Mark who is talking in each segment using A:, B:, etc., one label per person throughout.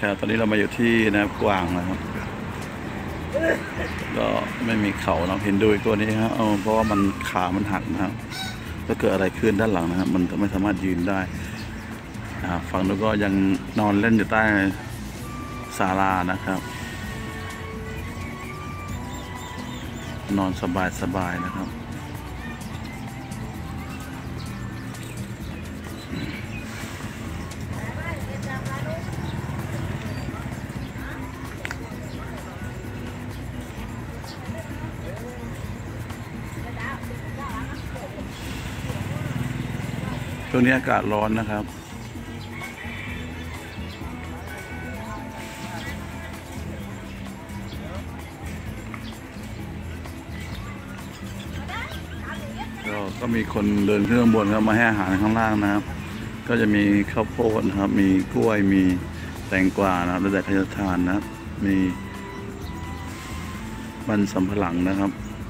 A: ครับตอนนี้เรามาอยู่ที่นะครับกวางนะครับก็ไม่มีเขานะเห็นดูอีกตัวนี้ครับเพราะว่ามันขามันหักนะครับถ้าเกิดอะไรขึ้นด้านหลังนะครับมันไม่สามารถยืนได้ฝั่งนู้นก็ยังนอนเล่นอยู่ใต้ศาลานะครับนอนสบายๆนะครับช่วงนี้อากาศร้อนนะครับก็มีคนเดินขึ้นข้างบนครับมาให้อาหารข้างล่างนะครับก็จะมีข้าวโพดนะครับมีกล้วยมีแตงกวานะครับแล้วแต่ขยทานนะครับมีมันสำปะหลังนะครับ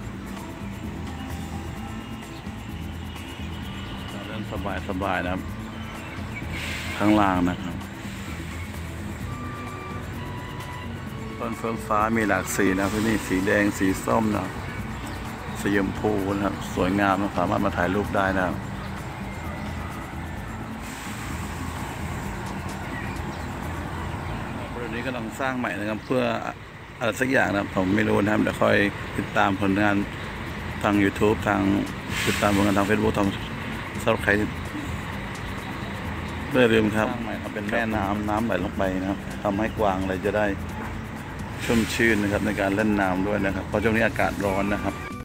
A: เล่นสบายนะครับข้างล่างนะครับต้นเฟื่องฟ้ามีหลากสีนะที่นี่สีแดงสีส้มนะสีชมพูนะครับสวยงามสามารถมาถ่ายรูปได้นะครับบริเวณนี้กำลังสร้างใหม่นะครับเพื่ออะไรสักอย่างนะครับผมไม่รู้นะครับเดี๋ยวค่อยติดตามผลงานทาง YouTube ทางติดตามผลงานทาง Facebook ทางสำหรับใครไม่ลืมครับเป็นแม่น้ำไหลลงไปนะครับทำให้กวางอะไรจะได้ชุ่มชื่นนะครับในการเล่นน้ำด้วยนะครับเพราะช่วงนี้อากาศร้อนนะครับ